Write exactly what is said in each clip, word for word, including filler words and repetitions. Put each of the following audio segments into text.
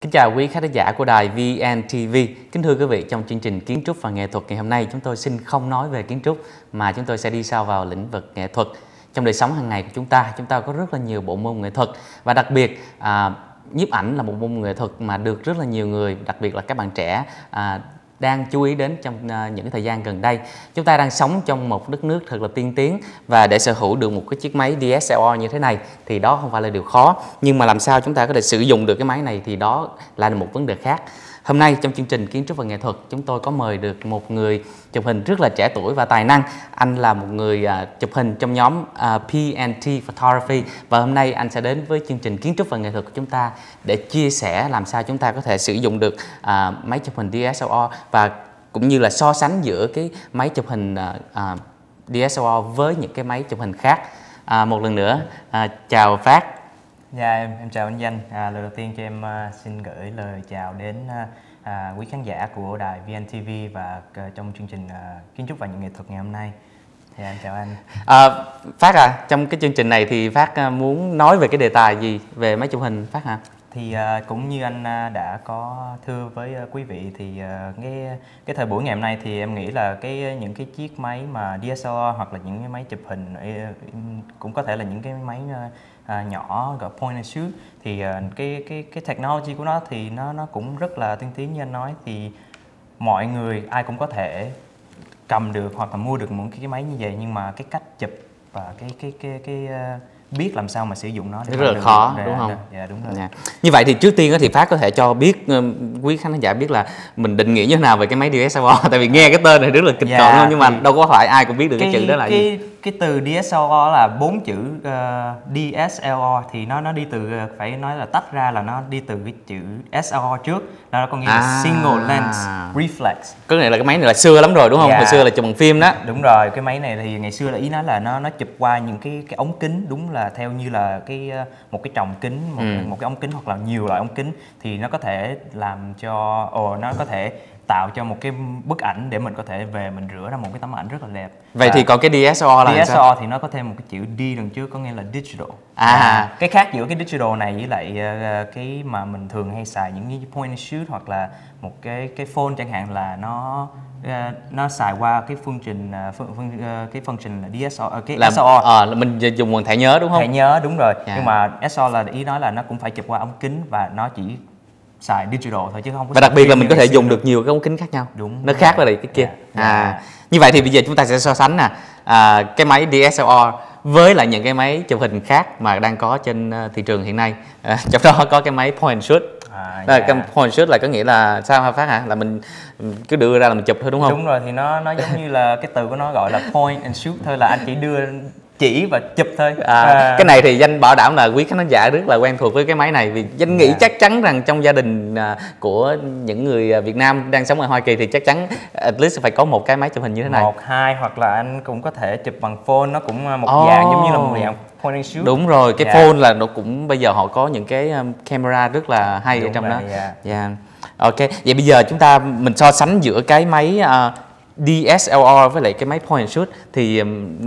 Kính chào quý khán giả của đài vê en tê vê. Kính thưa quý vị, trong chương trình Kiến trúc và nghệ thuật ngày hôm nay, chúng tôi xin không nói về kiến trúc mà chúng tôi sẽ đi sâu vào lĩnh vực nghệ thuật. Trong đời sống hàng ngày của chúng ta, chúng ta có rất là nhiều bộ môn nghệ thuật và đặc biệt à, nhiếp ảnh là một môn nghệ thuật mà được rất là nhiều người, đặc biệt là các bạn trẻ à, đang chú ý đến trong uh, những thời gian gần đây. Chúng ta đang sống trong một đất nước thật là tiên tiến, và để sở hữu được một cái chiếc máy đê ét lờ rờ như thế này thì đó không phải là điều khó, nhưng mà làm sao chúng ta có thể sử dụng được cái máy này thì đó là một vấn đề khác. Hôm nay trong chương trình Kiến trúc và nghệ thuật, chúng tôi có mời được một người chụp hình rất là trẻ tuổi và tài năng. Anh là một người uh, chụp hình trong nhóm uh, pê and tê Photography, và hôm nay anh sẽ đến với chương trình Kiến trúc và nghệ thuật của chúng ta để chia sẻ làm sao chúng ta có thể sử dụng được uh, máy chụp hình đê ét lờ rờ, và cũng như là so sánh giữa cái máy chụp hình uh, uh, đê ét lờ rờ với những cái máy chụp hình khác. Uh, một lần nữa, uh, chào Phát. Dạ, em, em chào anh Danh. À, lời đầu tiên cho em uh, xin gửi lời chào đến uh, uh, quý khán giả của đài vê en tê vê và uh, trong chương trình uh, Kiến trúc và nghệ thuật ngày hôm nay. Dạ, em chào anh. À, Phát à, trong cái chương trình này thì Phát uh, muốn nói về cái đề tài gì về máy chụp hình Phát hả? Thì uh, cũng như anh uh, đã có thưa với uh, quý vị thì uh, cái cái thời buổi ngày hôm nay thì em nghĩ là cái những cái chiếc máy mà đê ét lờ rờ hoặc là những cái máy chụp hình uh, cũng có thể là những cái máy uh, uh, nhỏ gọi point and shoot, thì uh, cái cái cái technology của nó thì nó nó cũng rất là tiên tiến như anh nói, thì mọi người ai cũng có thể cầm được hoặc là mua được một cái máy như vậy, nhưng mà cái cách chụp và cái cái cái cái uh, biết làm sao mà sử dụng nó để rất là khó, đúng không? Dạ, đúng rồi. Dạ. Như vậy thì trước tiên thì Phát có thể cho biết quý khán giả biết là mình định nghĩa như thế nào về cái máy đê ét lờ rờ, tại vì nghe cái tên này rất là kịch dạ, cộm, nhưng mà đâu có phải ai cũng biết được cái, cái chữ đó là cái, gì. Cái từ đê ét lờ rờ là bốn chữ uh, đê ét lờ rờ, thì nó nó đi từ, phải nói là tách ra là nó đi từ cái chữ ét lờ rờ trước, nó có nghĩa là à. single lens reflex. Cái này là cái máy này là xưa lắm rồi đúng không? Dạ. Hồi xưa là chụp bằng phim đó. Đúng rồi, cái máy này thì ngày xưa là ý nói là nó nó chụp qua những cái cái ống kính, đúng là theo như là cái một cái tròng kính, một, ừ. một cái ống kính hoặc là nhiều loại ống kính, thì nó có thể làm cho ồ nó có thể tạo cho một cái bức ảnh để mình có thể về mình rửa ra một cái tấm ảnh rất là đẹp. Vậy và thì còn cái đê ét lờ rờ là đê ét lờ rờ sao? thì nó có thêm một cái chữ D đằng trước, có nghĩa là digital. À, à cái khác giữa cái digital này với lại uh, cái mà mình thường hay xài những cái point and shoot hoặc là một cái cái phone chẳng hạn, là nó uh, nó xài qua cái phương trình uh, phương, phương, uh, cái function là đê ét lờ rờ, uh, cái là, ét lờ rờ. À, là mình dùng bằng thẻ nhớ đúng không? Thẻ nhớ, đúng rồi. Yeah. Nhưng mà ét lờ rờ là ý nói là nó cũng phải chụp qua ống kính và nó chỉ xài digital thôi chứ không có. Và đặc biệt là mình có thể dùng được nhiều cái ống kính khác nhau. Đúng. Nó khác với lại cái kia. Yeah. À, yeah. Như vậy thì bây giờ chúng ta sẽ so sánh nè, à, cái máy đê ét lờ rờ với lại những cái máy chụp hình khác mà đang có trên thị trường hiện nay. À, trong đó có cái máy point and shoot. À, yeah. Cái point and shoot là có nghĩa là sao hả Phát hả? Là mình cứ đưa ra là mình chụp thôi đúng không? Đúng rồi, thì nó nó giống như là cái từ của nó gọi là point and shoot thôi, là anh chỉ đưa chỉ và chụp thôi. À, à. Cái này thì Danh bảo đảm là quý khán giả rất là quen thuộc với cái máy này, vì Danh nghĩ yeah. chắc chắn rằng trong gia đình của những người Việt Nam đang sống ở Hoa Kỳ thì chắc chắn at least phải có một cái máy chụp hình như thế này. Một, hai, hoặc là anh cũng có thể chụp bằng phone, nó cũng một oh. dạng giống như là một dạng point and shoot. Đúng rồi, cái yeah. phone là nó cũng bây giờ họ có những cái camera rất là hay Đúng ở trong rồi, đó. Yeah. Yeah. Ok, vậy bây giờ chúng ta mình so sánh giữa cái máy uh, đê ét lờ rờ với lại cái máy point and shoot thì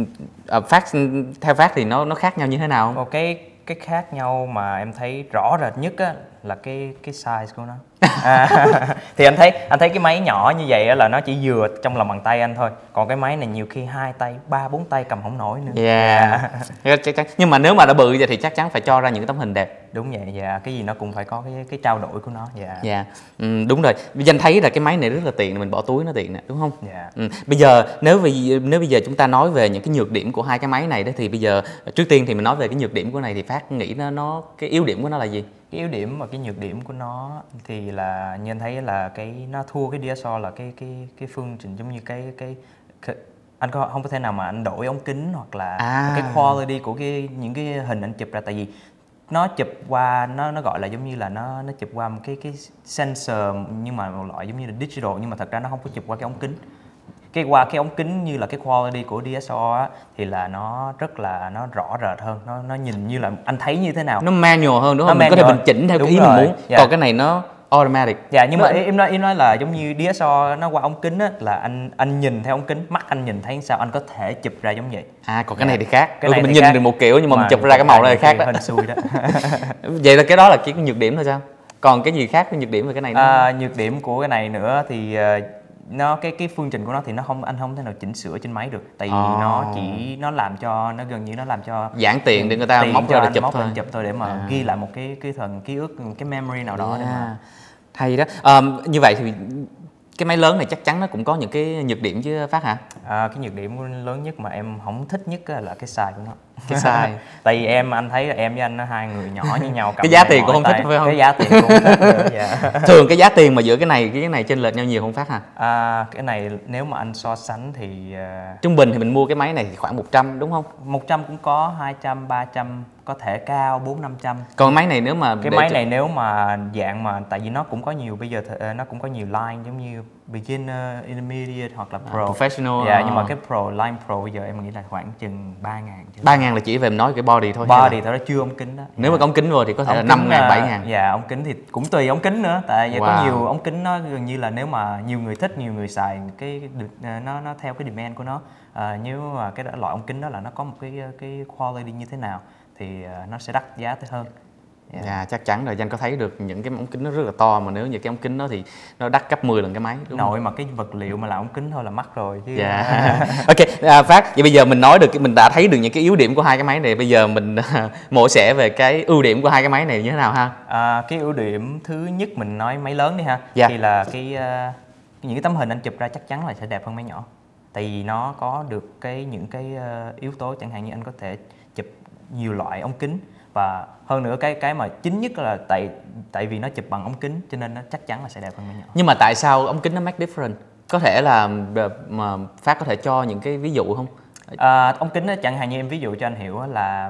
uh, Phát theo Phát thì nó nó khác nhau như thế nào? Một cái cái khác nhau mà em thấy rõ rệt nhất á là cái cái size của nó. À, thì anh thấy anh thấy cái máy nhỏ như vậy là nó chỉ vừa trong lòng bàn tay anh thôi, còn cái máy này nhiều khi hai tay, ba bốn tay cầm không nổi nữa. Yeah. Yeah. Chắc chắn. Nhưng mà nếu mà đã bự vậy thì chắc chắn phải cho ra những tấm hình đẹp. Đúng vậy. Dạ, yeah. Cái gì nó cũng phải có cái cái trao đổi của nó. Dạ. Yeah. Dạ. Yeah. Ừ, đúng rồi. Danh thấy là cái máy này rất là tiện, mình bỏ túi nó tiện nè, đúng không? Dạ. Yeah. Ừ. Bây giờ nếu vì nếu bây giờ chúng ta nói về những cái nhược điểm của hai cái máy này đó, thì bây giờ trước tiên thì mình nói về cái nhược điểm của này thì Phát nghĩ nó nó cái yếu điểm của nó là gì? Cái yếu điểm và cái nhược điểm của nó thì là như anh thấy là cái nó thua cái đê ét lờ rờ là cái cái cái phương trình giống như cái cái, cái anh có không có thể nào mà anh đổi ống kính hoặc là à. cái quality của cái những cái hình anh chụp ra, tại vì nó chụp qua nó nó gọi là giống như là nó nó chụp qua một cái cái sensor, nhưng mà một loại giống như là digital, nhưng mà thật ra nó không có chụp qua cái ống kính. Cái qua cái ống kính như là cái quality của đê ét lờ rờ á, thì là nó rất là nó rõ rệt hơn, nó nó nhìn như là anh thấy như thế nào, nó manual hơn đúng không? Nó mình có thể mình chỉnh theo cái ý rồi. mình muốn. Yeah. Còn cái này nó automatic. Dạ, nhưng mà em nói em nói là giống như đê ét lờ rờ nó qua ống kính á, là anh anh nhìn theo ống kính, mắt anh nhìn thấy sao anh có thể chụp ra giống vậy. À, còn cái này thì khác. Cái này mình thì nhìn khác. được một kiểu nhưng mà, mà mình chụp ra cái màu này khác đó. Hình xui đó. Vậy là cái đó là chỉ có nhược điểm thôi sao? Còn cái gì khác, cái nhược điểm về cái này nữa? À, nhược điểm của cái này nữa thì uh, nó cái cái phương trình của nó thì nó không anh không thể nào chỉnh sửa trên máy được, tại vì oh. nó chỉ nó làm cho nó gần như nó làm cho giản tiện để người ta móc ra để chụp thôi, chụp thôi để mà à. ghi lại một cái cái thần ký ức, cái memory nào đó. Yeah. Để mà hay đó. À, như vậy thì cái máy lớn này chắc chắn nó cũng có những cái nhược điểm chứ Phát hả? À, cái nhược điểm lớn nhất mà em không thích nhất là cái size của nó. Cái size. Tại vì em anh thấy em với anh hai người nhỏ như nhau. Cái giá tiền cũng không thích phải không? Cái giá tiền cũng không thích nữa. Dạ. Thường cái giá tiền mà giữa cái này cái này chênh lệch nhau nhiều không Phát hả? À, cái này nếu mà anh so sánh thì uh... trung bình thì mình mua cái máy này thì khoảng một trăm đúng không? một trăm cũng có, hai trăm, ba trăm, có thể cao bốn năm trăm. Còn máy này nếu mà cái máy này nếu mà dạng mà tại vì nó cũng có nhiều bây giờ nó cũng có nhiều line giống như beginner, intermediate hoặc là pro, à, professional. Dạ, à. Nhưng mà cái pro, line pro bây giờ em nghĩ là khoảng chừng ba ngàn. ba ngàn là chỉ về nói cái body thôi. Body thôi, nó chưa ống kính đó. Nếu dạ. mà có ống kính rồi thì có thể ống là năm ngàn, bảy ngàn. Dạ, ống kính thì cũng tùy ống kính nữa. Tại vì wow. có nhiều ống kính nó gần như là nếu mà nhiều người thích, nhiều người xài cái nó nó theo cái demand của nó. À, nếu mà cái loại ống kính đó là nó có một cái cái quality như thế nào thì nó sẽ đắt giá tới hơn. Dạ, yeah. yeah, chắc chắn rồi. Anh có thấy được những cái ống kính nó rất là to, mà nếu như cái ống kính đó thì nó đắt gấp mười lần cái máy, đúng nội không? mà cái vật liệu mà làm ống kính thôi là mắc rồi chứ. Dạ. Yeah. Ok, à, Phát, vậy bây giờ mình nói được, mình đã thấy được những cái yếu điểm của hai cái máy này, bây giờ mình mổ xẻ về cái ưu điểm của hai cái máy này như thế nào ha? À, cái ưu điểm thứ nhất mình nói máy lớn đi ha. Dạ. Thì là cái uh, những cái tấm hình anh chụp ra chắc chắn là sẽ đẹp hơn máy nhỏ. Tại vì nó có được cái những cái uh, yếu tố chẳng hạn như anh có thể chụp nhiều loại ống kính, và hơn nữa cái cái mà chính nhất là tại tại vì nó chụp bằng ống kính cho nên nó chắc chắn là sẽ đẹp hơn máy nhỏ. Nhưng mà tại sao ống kính nó make difference? Có thể là mà Phát có thể cho những cái ví dụ không? À, ống kính đó, chẳng hạn như em ví dụ cho anh hiểu là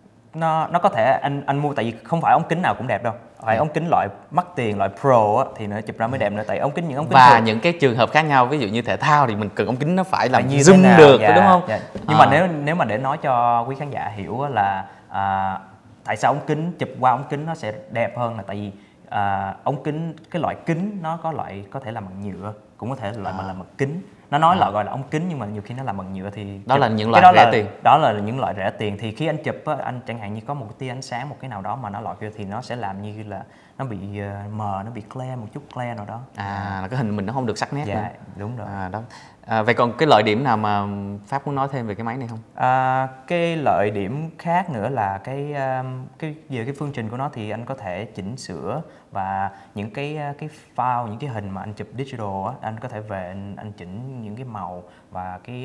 nó nó có thể anh anh mua, tại vì không phải ống kính nào cũng đẹp đâu, phải ống kính loại mắc tiền, loại pro á, thì nó chụp ra mới đẹp nữa. Tại ống kính những ống kính và thường. những cái trường hợp khác nhau, ví dụ như thể thao thì mình cần ống kính nó phải làm như zoom được, dạ, đúng không? Dạ. Nhưng à. mà nếu nếu mà để nói cho quý khán giả hiểu là à, tại sao ống kính chụp qua ống kính nó sẽ đẹp hơn là tại vì à, ống kính, cái loại kính nó có loại có thể làm bằng nhựa, cũng có thể là loại à. mà làm bằng kính. Nó nói à. là gọi là ống kính nhưng mà nhiều khi nó làm bằng nhựa thì đó chụp, là những loại đó rẻ là, tiền. Đó là những loại rẻ tiền thì khi anh chụp á, anh chẳng hạn như có một tia ánh sáng, một cái nào đó mà nó lọt vô thì nó sẽ làm như là nó bị uh, mờ, nó bị clear, một chút clear nào đó. À, là cái hình mình nó không được sắc nét. Dạ, nữa. đúng rồi. À, đó. À, vậy còn cái lợi điểm nào mà Pháp muốn nói thêm về cái máy này không? À, cái lợi điểm khác nữa là cái cái về cái phương trình của nó thì anh có thể chỉnh sửa, và những cái cái file, những cái hình mà anh chụp digital á, anh có thể về anh, anh chỉnh những cái màu và cái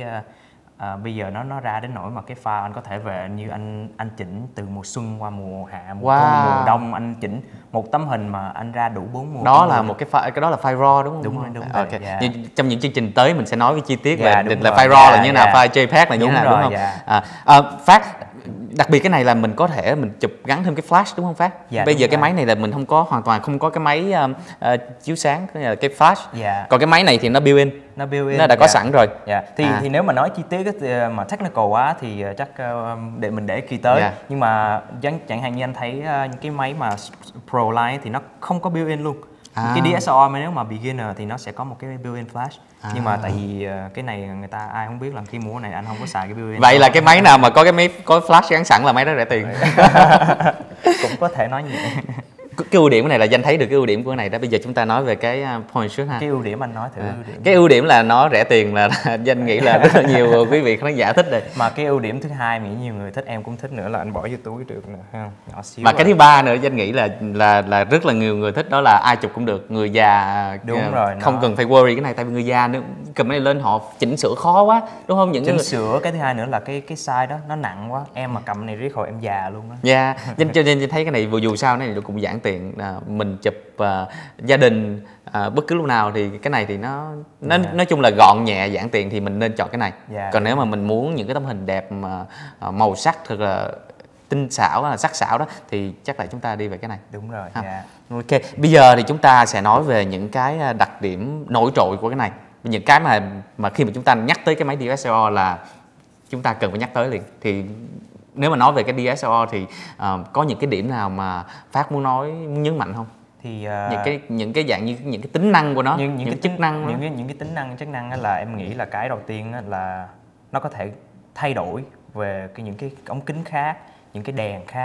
à, bây giờ nó nó ra đến nỗi mà cái file anh có thể về như anh anh chỉnh từ mùa xuân qua mùa hạ, mùa wow. thu, mùa đông, anh chỉnh một tấm hình mà anh ra đủ bốn mùa. Đó là một cái file, cái đó là file raw đúng không? Đúng rồi, đúng rồi. Okay. Dạ. Nhưng trong những chương trình tới mình sẽ nói với chi tiết dạ, về định rồi. là file raw dạ, là như thế nào, dạ. file JPEG là như thế nào, rồi, đúng không? Dạ. À, à, Phát, đặc biệt cái này là mình có thể mình chụp gắn thêm cái flash đúng không Phát? Dạ, bây giờ rồi. cái máy này là mình không có, hoàn toàn không có cái máy uh, uh, chiếu sáng, cái là cái flash. Dạ. Còn cái máy này thì nó built in. Nó built in. Nó đã có dạ. sẵn rồi. Dạ. Thì à. thì nếu mà nói chi tiết mà technical quá thì chắc để mình để kỳ tới. Dạ. Nhưng mà chẳng hạn như anh thấy những cái máy mà Pro Line thì nó không có built in luôn. À. Cái đê ét lờ rờ mà nếu mà beginner thì nó sẽ có một cái built-in flash. À. Nhưng mà tại vì cái này người ta ai không biết là khi mua này anh không có xài cái built-in. Vậy là cái máy nào mà có cái máy có flash gắn sẵn là máy đó rẻ tiền. Cũng có thể nói như vậy. Cái ưu điểm này là danh thấy được cái ưu điểm của cái này đó. Bây giờ chúng ta nói về cái point trước ha. Cái ưu điểm anh nói thử. À. Ưu điểm. Cái ưu điểm là nó rẻ tiền là danh nghĩ là rất là nhiều quý vị khán giả thích rồi. Mà cái ưu điểm thứ hai mà nhiều người thích, em cũng thích nữa là anh bỏ vô túi được nè, ha, nhỏ xíu. Mà rồi. Cái thứ ba nữa danh nghĩ là là là rất là nhiều người thích, đó là ai chụp cũng được, người già đúng uh, rồi, không nó... cần phải worry cái này, tại vì người già nếu cầm cái này lên họ chỉnh sửa khó quá, đúng không? Những chỉnh người... sửa cái thứ hai nữa là cái cái size đó nó nặng quá, em mà cầm này riết hồi em già luôn á. Dạ, yeah. Cho nên thấy cái này vừa dù sao này cũng giản tiện, à, mình chụp uh, gia đình uh, bất cứ lúc nào thì cái này thì nó nó yeah. nói chung là gọn nhẹ giản tiện thì mình nên chọn cái này. Yeah. Còn nếu mà mình muốn những cái tấm hình đẹp mà uh, màu sắc thật là tinh xảo, là sắc sảo đó thì chắc là chúng ta đi về cái này. Đúng rồi. Yeah. Ok, bây giờ thì chúng ta sẽ nói về những cái đặc điểm nổi trội của cái này, những cái mà mà khi mà chúng ta nhắc tới cái máy đê ét lờ rờ là chúng ta cần phải nhắc tới liền. Thì nếu mà nói về cái đê ét lờ rờ thì uh, có những cái điểm nào mà Phát muốn nói, muốn nhấn mạnh không? Thì uh, những cái những cái dạng như những cái tính năng của nó, những, những, những cái chức năng, những cái những cái tính năng chức năng là em nghĩ là cái đầu tiên là nó có thể thay đổi về cái những cái ống kính khác, những cái đèn khác.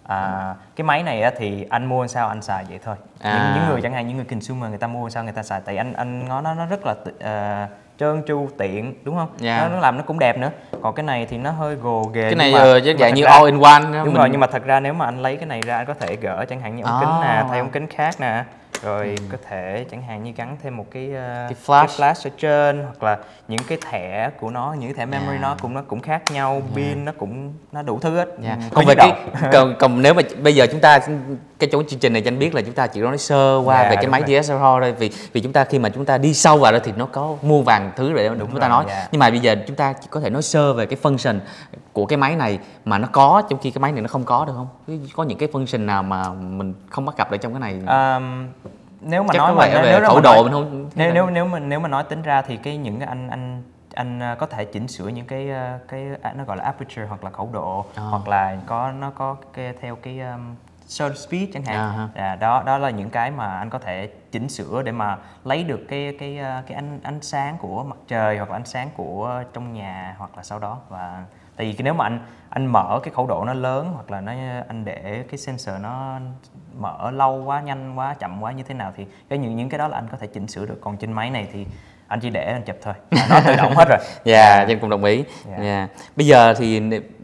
À, cái máy này á, thì anh mua sao anh xài vậy thôi. À. Những, những người chẳng hạn những người consumer người ta mua sao người ta xài, tại anh anh ngó nó nó rất là uh, trơn tru tiện đúng không? Yeah. Nó, nó làm nó cũng đẹp nữa. Còn cái này thì nó hơi gồ ghề. Cái này uh, chắc dạng như all in one. Đúng mình... rồi, nhưng mà thật ra nếu mà anh lấy cái này ra anh có thể gỡ chẳng hạn như ống oh. kính nè, thay ống kính khác nè. Rồi ừ. có thể chẳng hạn như gắn thêm một cái, uh, cái, flash. cái flash ở trên, hoặc là những cái thẻ của nó, những cái thẻ memory yeah. nó cũng nó cũng khác nhau, yeah. pin nó cũng nó đủ thứ hết. Yeah. Còn về cái còn, còn nếu mà bây giờ chúng ta cái chỗ chương trình này anh biết là chúng ta chỉ nói sơ qua yeah, về cái máy rồi. đê ét lờ rờ thôi, vì vì chúng ta khi mà chúng ta đi sâu vào đó thì nó có muôn vàn thứ để đúng chúng rồi, ta nói. Yeah. Nhưng mà bây giờ chúng ta chỉ có thể nói sơ về cái function của cái máy này mà nó có trong khi cái máy này nó không có được không? Có những cái function nào mà mình không bắt gặp được trong cái này? Um, nếu mà chắc nói mà về nếu khẩu độ mình không nếu nếu nếu mà nếu mà nói tính ra thì cái những cái anh anh anh có thể chỉnh sửa những cái cái nó gọi là aperture hoặc là khẩu độ, oh. hoặc là có nó có cái theo cái um, shutter speed chẳng hạn. Uh-huh. À, đó đó là những cái mà anh có thể chỉnh sửa để mà lấy được cái cái cái ánh ánh sáng của mặt trời hoặc là ánh sáng của trong nhà hoặc là sau đó. Và tại vì nếu mà anh anh mở cái khẩu độ nó lớn hoặc là nó anh để cái sensor nó mở lâu quá, nhanh quá, chậm quá như thế nào thì cái những những cái đó là anh có thể chỉnh sửa được. Còn trên máy này thì anh chỉ để anh chụp thôi, nó tự động hết rồi. Dạ, yeah, Danh cũng đồng ý. Yeah. Yeah. Bây giờ thì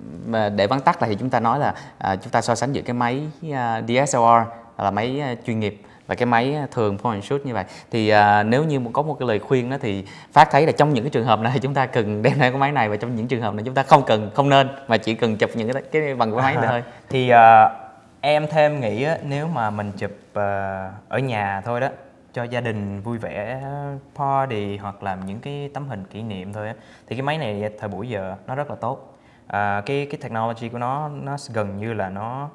để vắn tắt lại thì chúng ta nói là à, chúng ta so sánh giữa cái máy uh, đê ét lờ rờ là máy uh, chuyên nghiệp và cái máy thường point and shoot như vậy, thì à, nếu như có một cái lời khuyên đó thì Phát thấy là trong những cái trường hợp này chúng ta cần đem theo cái máy này, và trong những trường hợp này chúng ta không cần không nên mà chỉ cần chụp những cái, cái bằng cái máy này thôi. Thì à, em thêm nghĩ á, nếu mà mình chụp à, ở nhà thôi đó, cho gia đình vui vẻ party hoặc làm những cái tấm hình kỷ niệm thôi á, thì cái máy này thời buổi giờ nó rất là tốt. À, cái cái technology của nó nó gần như là nó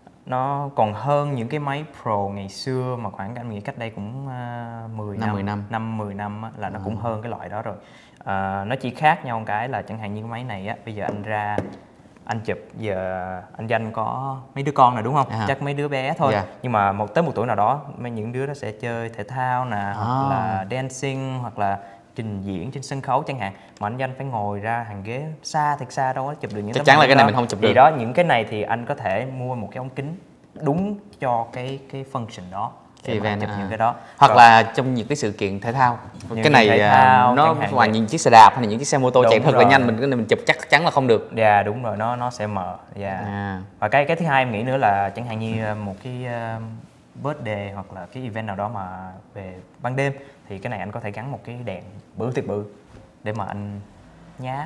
nó còn hơn những cái máy Pro ngày xưa mà khoảng anh nghĩ cách đây cũng uh, mười năm, năm mười năm á, là nó ừ. cũng hơn cái loại đó rồi. Uh, nó chỉ khác nhau một cái là chẳng hạn như cái máy này á, bây giờ anh ra anh chụp, giờ anh Danh có mấy đứa con rồi đúng không? À. Chắc mấy đứa bé thôi. Yeah. Nhưng mà một tới một tuổi nào đó mấy những đứa đó sẽ chơi thể thao nè, à. hoặc là dancing hoặc là trình diễn trên sân khấu chẳng hạn, mà anh Danh phải ngồi ra hàng ghế xa thiệt xa đâu có chụp được những chắc chắn là cái này mình không chụp được. Thì đó, những cái này thì anh có thể mua một cái ống kính đúng cho cái cái function đó để mà chụp à. những cái đó. Hoặc còn, là trong những cái sự kiện thể thao, cái này thể thao, nó ngoài những chiếc xe đạp hay là những chiếc xe mô tô chạy thật là nhanh, mình cái này mình chụp chắc chắn là không được. Dạ yeah, đúng rồi, nó nó sẽ mờ. Dạ. Yeah. À. Và cái cái thứ hai em nghĩ nữa là chẳng hạn như một cái uh, birthday hoặc là cái event nào đó mà về ban đêm thì cái này anh có thể gắn một cái đèn bự thiệt bự để mà anh nhá.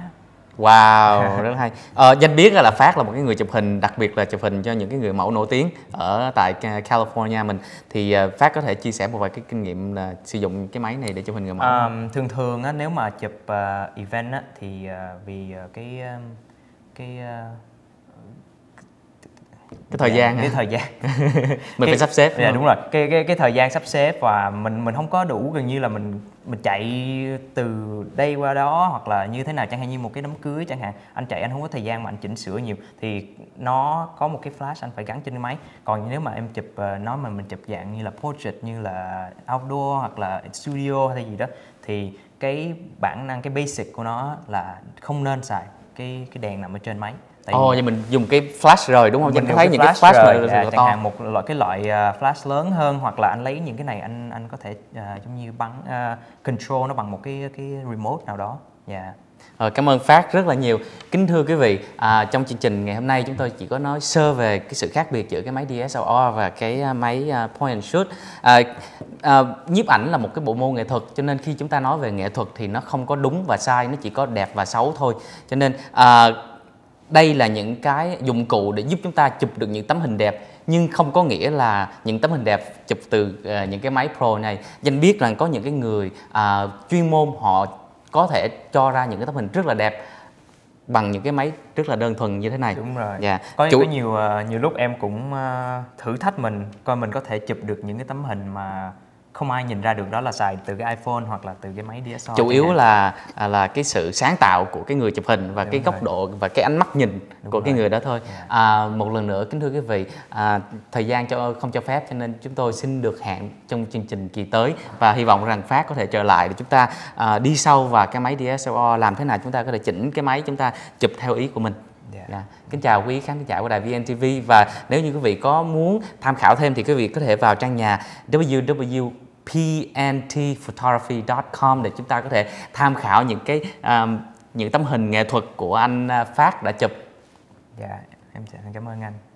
Wow, rất hay. Ờ, Danh biết là Phát là một cái người chụp hình, đặc biệt là chụp hình cho những cái người mẫu nổi tiếng ở tại California mình, thì Phát có thể chia sẻ một vài cái kinh nghiệm là sử dụng cái máy này để chụp hình người mẫu. À, thường thường á, nếu mà chụp uh, event á, thì uh, vì uh, cái uh, cái uh, cái thời gian cái hả? thời gian mình cái, phải sắp xếp. Dạ, đúng rồi, cái cái cái thời gian sắp xếp và mình mình không có đủ, gần như là mình mình chạy từ đây qua đó hoặc là như thế nào, chẳng hạn như một cái đám cưới chẳng hạn, anh chạy anh không có thời gian mà anh chỉnh sửa nhiều thì nó có một cái flash anh phải gắn trên cái máy. Còn nếu mà em chụp nó mà mình chụp dạng như là portrait, như là outdoor hoặc là studio hay gì đó, thì cái bản năng, cái basic của nó là không nên xài cái cái đèn nằm ở trên máy. Ồ, oh, vậy mình dùng cái flash rồi đúng không? Mình thấy những cái flash rồi, dạ, chẳng hạn một loại cái loại uh, flash lớn hơn, hoặc là anh lấy những cái này anh anh có thể uh, giống như bắn uh, control nó bằng một cái cái remote nào đó. Dạ. Yeah. Ờ, cảm ơn Phát rất là nhiều. Kính thưa quý vị, à, trong chương trình ngày hôm nay chúng tôi chỉ có nói sơ về cái sự khác biệt giữa cái máy đê ét lờ rờ và cái máy uh, point and shoot. À, à, nhiếp ảnh là một cái bộ môn nghệ thuật, cho nên khi chúng ta nói về nghệ thuật thì nó không có đúng và sai, nó chỉ có đẹp và xấu thôi. Cho nên à, đây là những cái dụng cụ để giúp chúng ta chụp được những tấm hình đẹp, nhưng không có nghĩa là những tấm hình đẹp chụp từ uh, những cái máy Pro này. Danh biết rằng có những cái người uh, chuyên môn họ có thể cho ra những cái tấm hình rất là đẹp bằng những cái máy rất là đơn thuần như thế này. Đúng rồi. Yeah. Có, Chủ... có nhiều uh, nhiều lúc em cũng uh, thử thách mình coi mình có thể chụp được những cái tấm hình mà không ai nhìn ra được đó là xài từ cái iPhone hoặc là từ cái máy đê ét lờ rờ. Chủ yếu là là cái sự sáng tạo của cái người chụp hình và Đúng cái rồi. góc độ và cái ánh mắt nhìn Đúng của rồi. cái người đó thôi. Yeah. À, một lần nữa kính thưa quý vị, à, thời gian cho không cho phép, cho nên chúng tôi xin được hẹn trong chương trình kỳ tới, và hy vọng rằng Phát có thể trở lại để chúng ta à, đi sâu vào cái máy đê ét lờ rờ, làm thế nào chúng ta có thể chỉnh cái máy chúng ta chụp theo ý của mình. Yeah. Dạ. Kính chào quý khán giả của đài vê en ti vi, và nếu như quý vị có muốn tham khảo thêm thì quý vị có thể vào trang nhà w w w p n t photography chấm com để chúng ta có thể tham khảo những cái um, những tấm hình nghệ thuật của anh Phát đã chụp. Dạ, em cảm ơn anh.